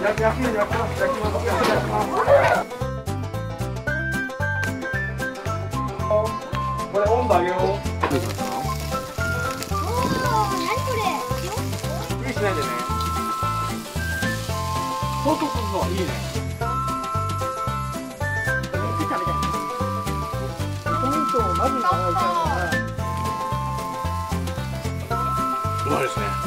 焼きます。これ温度上げよう。どうしますか？ 何これ？ 無理しないでね。そう、いいね。 まずいですね。